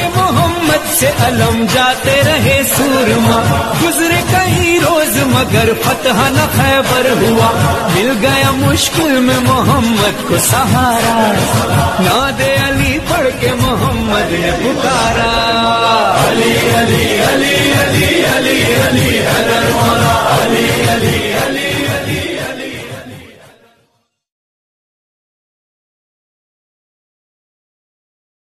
के मोहम्मद से अलम जाते रहे सूरमा। गुजरे कई रोज मगर फतह न खैबर हुआ। मिल गया मुश्किल में मोहम्मद को सहारा। नादे अली पढ़ के मोहम्मद ने पुकारा, अली अली